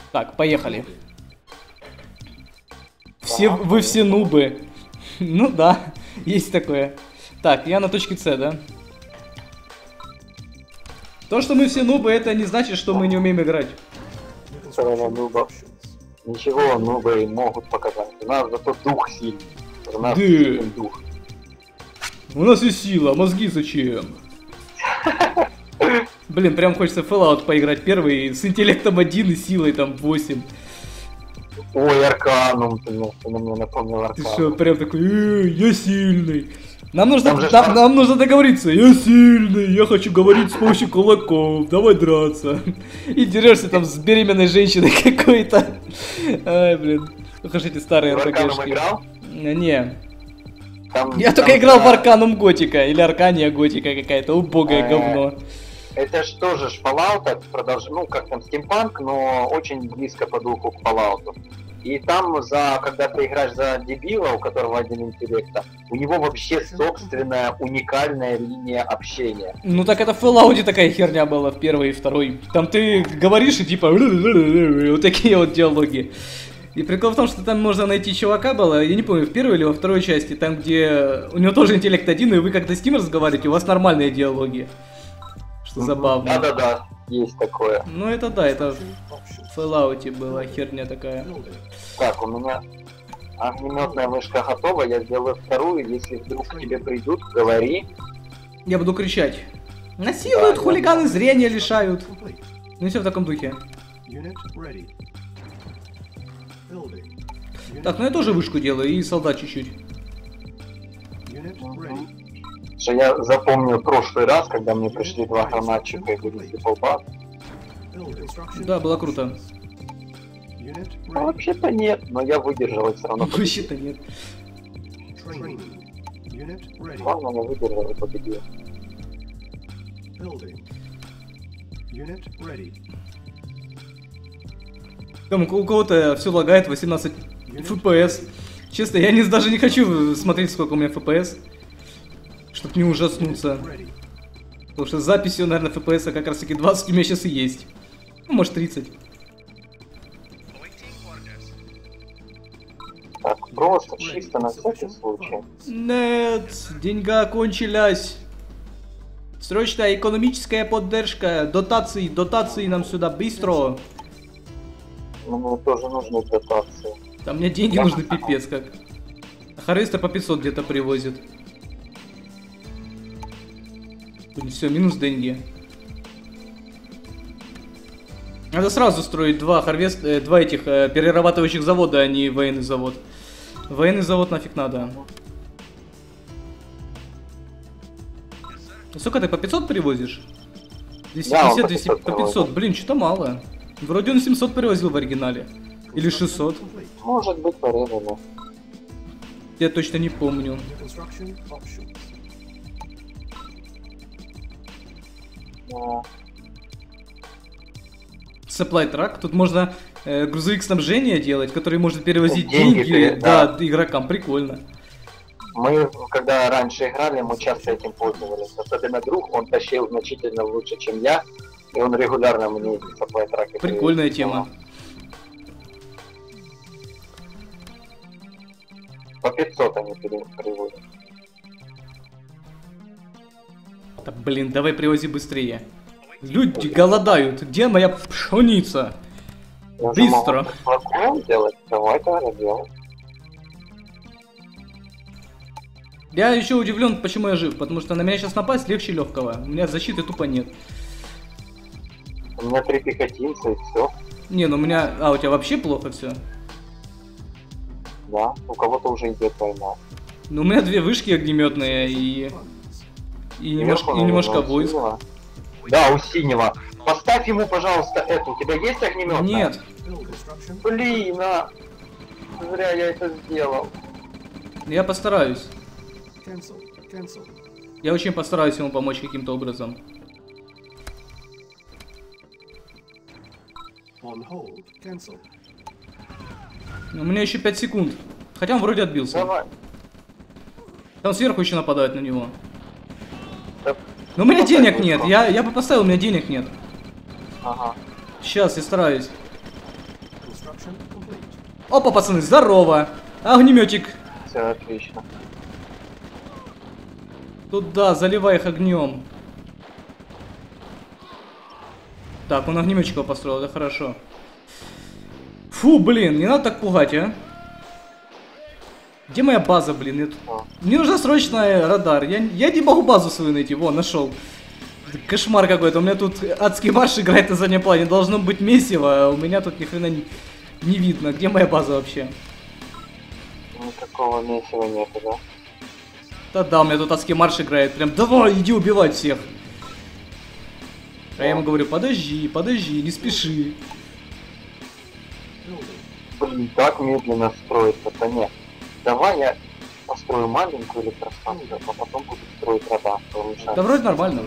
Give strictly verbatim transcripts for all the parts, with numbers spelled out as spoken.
Так, поехали. Все, вы все нубы. Ну да, есть такое. Так, я на точке С, да? То, что мы все нубы, это не значит, что мы не умеем играть. Ничего нубы могут показать. У нас зато дух сильный. У нас Да. сильный дух. У нас есть сила, мозги зачем? Блин, прям хочется в Fallout поиграть первый с интеллектом один и силой там восемь. Ой, Арканум, ты мне, ты мне напомнил Ты Арканум. что, прям такой, «Эй, я сильный. Нам нужно, Там же нам, шар- нам нужно договориться. Я сильный, я хочу говорить с помощью кулаков. Давай драться. И дерешься там с беременной женщиной какой-то. Ай, блин. Ох уж эти старые Ты в Арканум РПГшки. играл? Не. Там- Я там только играл в за- Арканум Готика. Или Аркания Готика какая-то. Убогое Э, говно. Это ж тоже ж Fallout, продолж... ну как там, стимпанк, но очень близко по духу к Fallout. И там, за, когда ты играешь за дебила, у которого один интеллекта, у него вообще собственная уникальная линия общения. Ну так это в Fallout такая херня была в первой и второй. Там ты говоришь и типа вот такие вот диалоги. И прикол в том, что там можно найти чувака было, я не помню, в первой или во второй части, там где у него тоже интеллект один, и вы когда с ним разговариваете, у вас нормальные диалоги. Что забавно. Да-да-да, есть такое. Ну это да, это в Fallout была херня такая. Так, у меня огнеметная вышка готова, я сделаю вторую, если вдруг к тебе придут, говори. Я буду кричать. Насилуют, Да, хулиганы, зрения лишают. Ну и все в таком духе. Так, ну я тоже вышку делаю и солдат чуть-чуть. Что я запомнил прошлый раз, когда мне пришли два гранатчика и были полбат. Да, было круто. Ну, вообще-то нет, но я выдержал и все равно победил. Вообще-то нет. Ладно, я выдержал и победил. Там у кого-то все лагает восемнадцать эф пи эс. Честно, я не, даже не хочу смотреть, сколько у меня эф пи эс. Чтоб не ужаснуться. Потому что с записью, наверное, эф пи эс как раз таки двадцать у меня сейчас и есть. Ну, может тридцать. Так, просто, чисто на всякий случай. Нет, деньга кончились. Срочная экономическая поддержка. Дотации, дотации нам сюда, быстро. Мне тоже нужны дотации. Там мне деньги нужны пипец как. А Харвестер по пятьсот где-то привозит. Все, минус деньги. Надо сразу строить два харвест, э, два этих э, перерабатывающих завода, а не военный завод. Военный завод нафиг надо. Сколько ты по пятьсот привозишь? двести пятьдесят, двести, по пятьсот. Блин, что-то мало. Вроде он семьсот привозил в оригинале. Или шестьсот. Может быть, порезано. Я точно не помню. Да. Supply Truck. Тут можно э, грузовик снабжения делать, который может перевозить Деньги, деньги, да. да, игрокам. Прикольно. Мы, когда раньше играли, мы часто этим пользовались. Особенно друг, он тащил значительно лучше, чем я. И он регулярно мне эти сапплай-траки Прикольная привозит. тема. По пятьсот они пере- приводят. Да, блин, давай привози быстрее. Люди голодают. Где моя пшеница? Я же Быстро. могу флакон делать, давай тогда делай. Я еще удивлен, почему я жив. Потому что на меня сейчас напасть легче легкого. У меня защиты тупо нет. У меня три пехотинца и все. Не, ну у меня... А, у тебя вообще плохо все. Да, у кого-то уже идет война. Ну у меня две вышки огнеметные и... И немножко, Сверху, и немножко наверное, войск. синего. Да, у синего. Поставь ему, пожалуйста, эту. У тебя есть огнемет? Нет. Блин, а. Зря я это сделал. Я постараюсь. Я очень постараюсь ему помочь каким-то образом. У меня еще пять секунд. Хотя он вроде отбился. Давай. Там сверху еще нападают на него. Да. Но у меня Поставь денег его нет. сразу. Я, я бы поставил, у меня денег нет. Ага. Сейчас, я стараюсь. Опа, пацаны, здорово. Огнеметик. Все отлично. Туда, заливай их огнем. Так, он огнеметчика построил, это хорошо. Фу, блин, не надо так пугать, а. Где моя база, блин? Я тут... Мне нужно срочно радар. Я, я не могу базу свою найти. Вон, нашел. Кошмар какой-то. У меня тут адский марш играет на заднем плане. Должно быть месиво, а у меня тут ни хрена не, не видно. Где моя база вообще? Никакого месива нету, да? Да-да, у меня тут адский марш играет. Прям, давай, иди убивать всех. А я ему говорю, подожди, подожди, не спеши. Блин, так медленно строится-то нет. Давай я построю маленькую электростанцию, а потом буду строить радар. Да вроде нормально.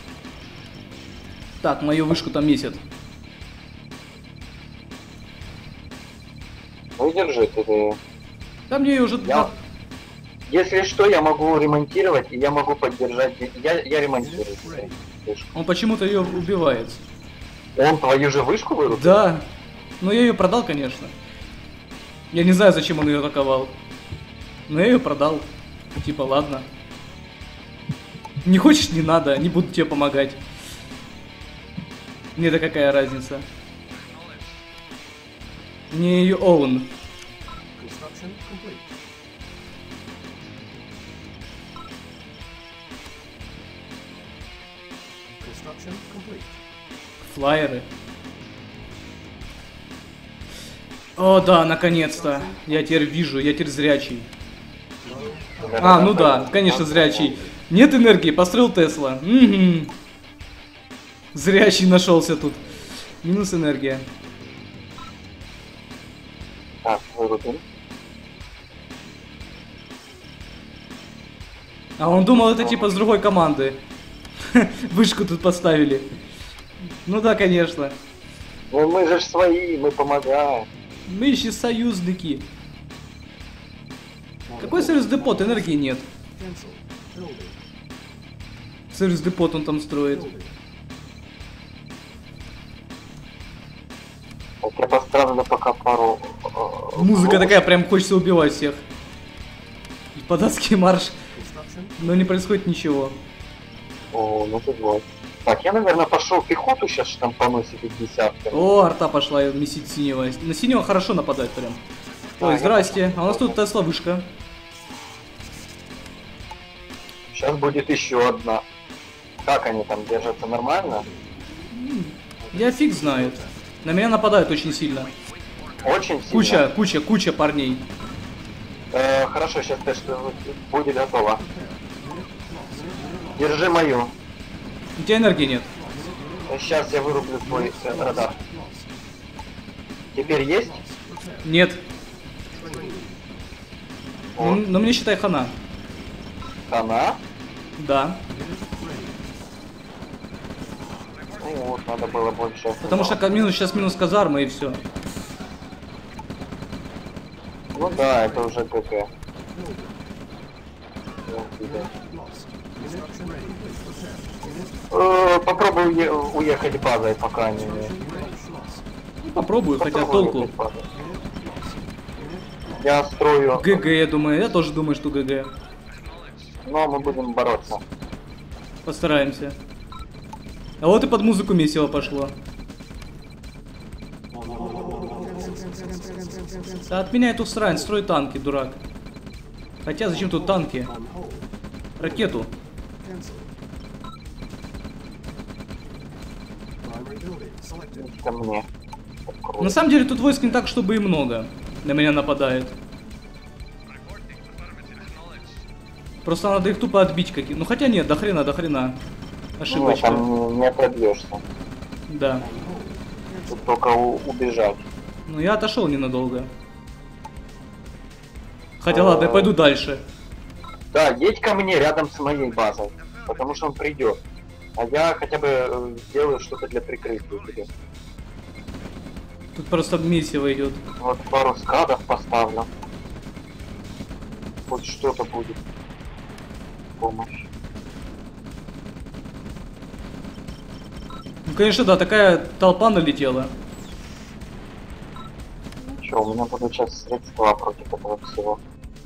Так, мою вышку там месят. Ну держи ты. Да мне ее уже... Я... Если что, я могу ремонтировать, и я могу поддержать... Я, я ремонтирую. Он почему-то ее убивает. Он твою же вышку вырубил? Да. Но я ее продал, конечно. Я не знаю, зачем он ее атаковал. Но я ее продал. Типа, ладно. Не хочешь, не надо, не буду тебе помогать. Мне-то какая разница. Не ее own. Флайеры. О, да, наконец-то. Я теперь вижу, я теперь зрячий. А, ну да, конечно, зрячий. Нет энергии, построил Тесла. Угу. Зрячий нашелся тут. Минус энергия. Так, вырубим. А он думал, это типа с другой команды. Вышку тут поставили. Ну да, конечно. Ну мы же свои, мы помогаем. Мы еще союзники. Какой сервис-депот? Энергии нет. Сервис-депот он там строит. Так, я поставлю пока пару... Музыка такая, прям хочется убивать всех. И податский марш. Но не происходит ничего. О, ну тут вот. Так, я, наверное, пошел пехоту сейчас штампану себе десятками. О, арта пошла месить синего. На синего хорошо нападать прям. Ой, А, здрасте. А у нас тут Тесла вышка. Сейчас будет еще одна. Как они там держатся, нормально? Я фиг знает. На меня нападают очень сильно. Очень сильно. Куча, куча, куча парней. Э, хорошо, сейчас тест будет готово. Держи мою. У тебя энергии нет. Сейчас я вырублю твой э, радар. Теперь есть? Нет. Вот. Ну, но мне считай хана. Она? Да. Ну вот, надо было больше. Потому что минус, сейчас минус казарма и все. Ну да, это уже ГГ. Э, Попробую уе- уехать базой, пока не... Ну, попробую, хотя Попробую толку. уехать базой. Я строю... ГГ, я думаю. Я тоже думаю, что ГГ. Но мы будем бороться. Постараемся. А вот и под музыку месиво пошло. Да отменяй эту срань, строй танки, дурак. Хотя зачем тут танки? Ракету. Ко мне. На самом деле тут войск не так, чтобы и много. На меня нападает. Просто надо их тупо отбить какие. Ну хотя нет, до хрена, до хрена. Нет, Ошибочка. там не, не отобьешься. Да. Тут только у- убежать. Ну я отошел ненадолго. Хотя ладно, я пойду дальше. Да, едь ко мне рядом с моей базой. Потому что он придет. А я хотя бы э, сделаю что-то для прикрытия тебе. Тут просто месиво идет. Вот пару скадов поставлю. Хоть что-то будет. Помощь. Ну конечно, да, такая толпа налетела. Че, у меня будут сейчас средства против этого всего.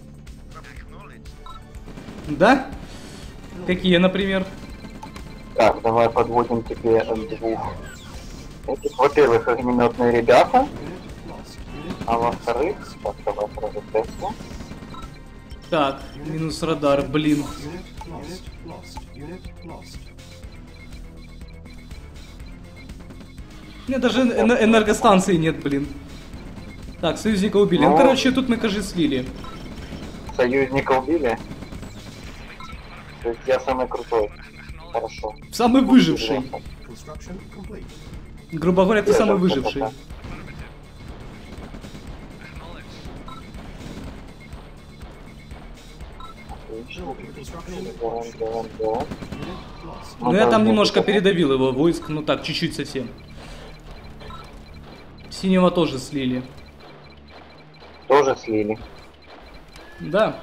Да? Какие, например? Так, давай подводим тебе двух. Этих, во-первых, огнеметные ребята. А во-вторых, так, давай сразу Теслу. Так, минус радар, блин. У меня даже эн- энергостанции нет, блин. Так, союзника убили. Ну, Ну. короче, тут мы, кажется, слили. Союзника убили. То есть я самый крутой. Хорошо. Самый выживший. Грубо говоря, ты Я самый же выживший. кто-то. Делаем, делаем, делаем. Ну, я там должны немножко быть- передавил его войск, ну так, чуть-чуть совсем. Синего тоже слили. Тоже слили. Да.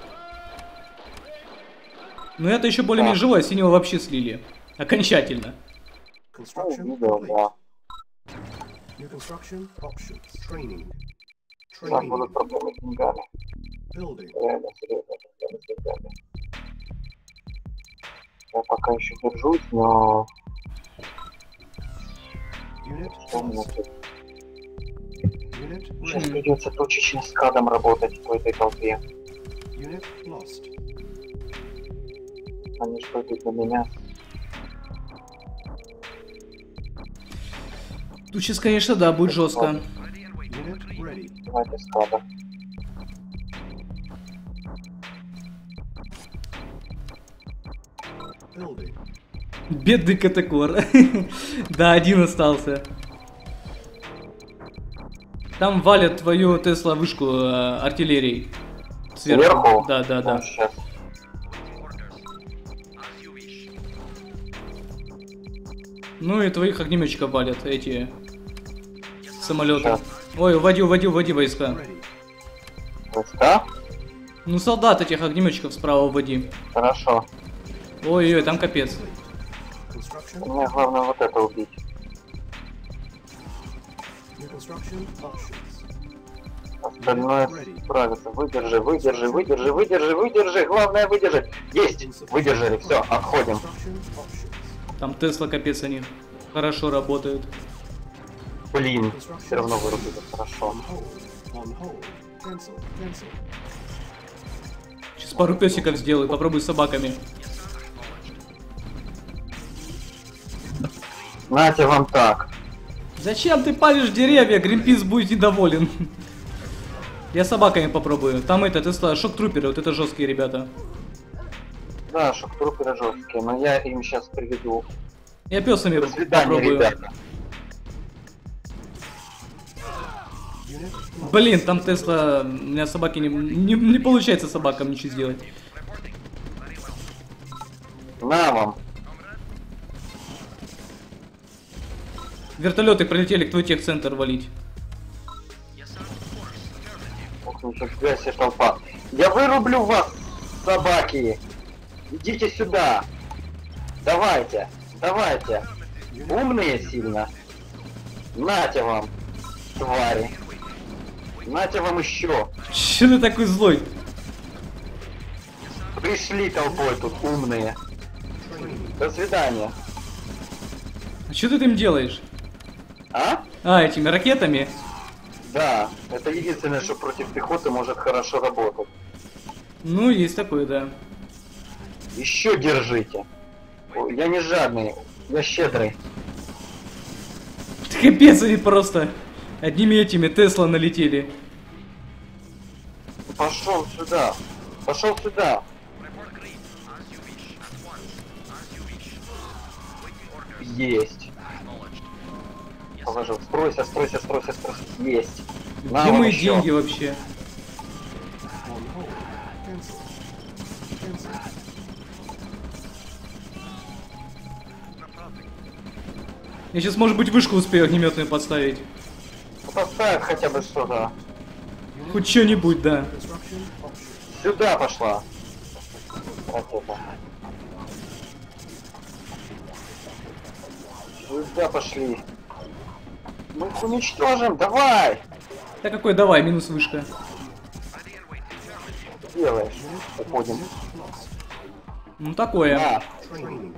Но это еще более-менее Так. живое, синего вообще слили. Окончательно. Ну, видел, да. New construction options. Training. У нас Training. будут проблемы с деньгами. Building. Реально серьезно проблемы с деньгами. Я пока еще держусь, но Unit что у меня lost. тут? Unit Сейчас ready. придется точечно с кадом работать в этой толпе. Unit lost. Они что идут на меня? Тут сейчас, конечно, да, будет жестко. Unit ready. Давайте с када. Building. Бедный Катакор. Да, один остался. Там валят твою Тесла вышку э, артиллерией. Сверху? Да, да, да. Сейчас. Ну и твоих огнеметчиков валят эти самолеты. Щас. Ой, уводи, уводи, уводи войска. Ready. Войска? Ну солдат этих огнеметчиков справа уводи. Хорошо. Ой-ой, там капец. Construction. Мне главное вот это убить. New construction options. Остальное справится. Выдержи, выдержи, выдержи, выдержи, выдержи. Главное выдержать. Есть! Выдержали. Все, отходим. Construction options. Там Тесла капец они хорошо работают. Блин, все равно вырубили. Хорошо. On hold. On hold. Cancel. Cancel. Сейчас пару песиков сделаю, попробуй с собаками. Нате вам так. Зачем ты палишь деревья? Гринпис будет недоволен. Я собаками попробую. Там это, Тесла, шок-труперы, вот это жесткие ребята. Да, шок-труперы жесткие, но я им сейчас приведу. Я песами До свидания, попробую. ребята. Unit lost. Блин, там Тесла, у меня собаки не, не, не получается собакам ничего сделать. На вам. Вертолеты прилетели к твой техцентр валить. Ох, нифига себе толпа. Я вырублю вас, собаки. Идите сюда. Давайте, давайте. Умные сильно. Нате вам, твари. Нате вам еще. Че ты такой злой? Пришли толпой тут умные. До свидания. А что ты им делаешь? А? А, этими ракетами? Да, это единственное, что против пехоты может хорошо работать. Ну, есть такое, да. Еще держите. Ой, я не жадный, я щедрый. Капец, они просто одними этими Тесла налетели. Пошел сюда. Пошел сюда. Есть. Положил. Стройся, стройся, стройся, стройся. Есть. На Где вам мои еще. деньги вообще? On hold. Cancel. Cancel. Я сейчас, может быть, вышку успею огнеметную подставить. Ну, поставь хотя бы что-то. Хоть что-нибудь, да. Construction options. Сюда пошла. Ракета. Сюда пошли. Мы их уничтожим, давай! Да какой давай, минус вышка. Делаешь. Уходим. Ну такое. А, Training.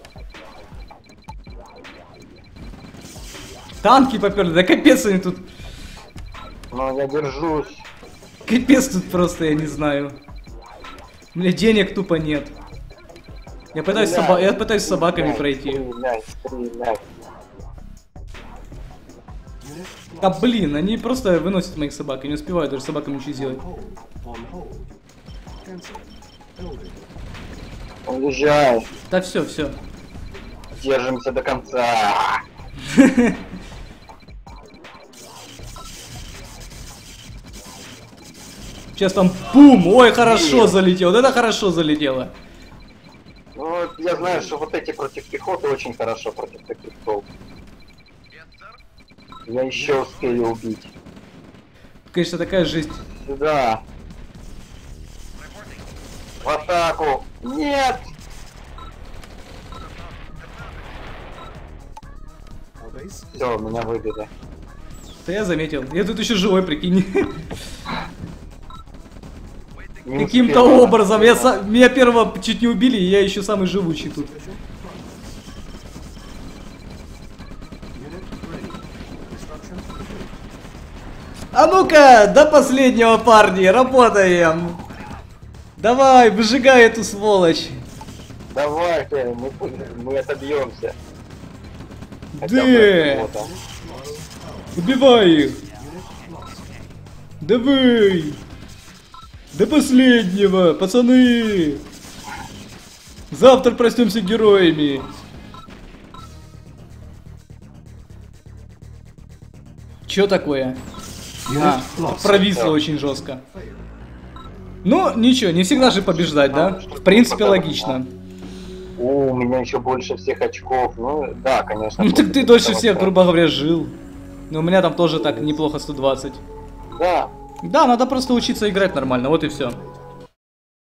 Танки поперли, да капец они тут. но я держусь. Капец тут просто, я не знаю. У меня денег тупо нет. Я пытаюсь, Стреляй, соба... я пытаюсь с собаками стреляй, пройти. Стреляй, стреляй. Unit Да lost. блин, они просто выносят моих собак. Я не успеваю даже собакам ничего сделать. Hold. On hold. Cancel. Building. Уезжай. Да все, все. Держимся до конца. Сейчас там пум! Ой, хорошо залетело. Вот это хорошо залетело. Ну, вот я знаю, что вот эти против пехоты очень хорошо против таких толп. Я еще успею убить. Конечно, такая жесть. Сюда. В атаку. Нет! Our base is Все, меня выбили. Да я заметил. Я тут еще живой, прикинь. Не Каким-то успела. образом. Я са... Меня первого чуть не убили, и я еще самый живучий тут. sufficient. Unit ready. Construction complete. А ну-ка, до последнего, парни, работаем. Давай, выжигай эту сволочь. Давайте, мы, мы отобьемся. Хотя Да. бы от кого-то. Убивай их. Unit lost. Давай. До последнего, пацаны. Завтра проснемся героями. Чё такое? А, lost. провисло Да. очень жестко. Failed. Ну, ничего, не всегда же побеждать, да? В принципе, логично. О, у меня еще больше всех очков. Ну, да, конечно. Ну так ты после дольше того, всех, как- грубо говоря, жил. Но у меня там тоже так неплохо сто двадцать. Да. Да, надо просто учиться играть нормально, вот и все.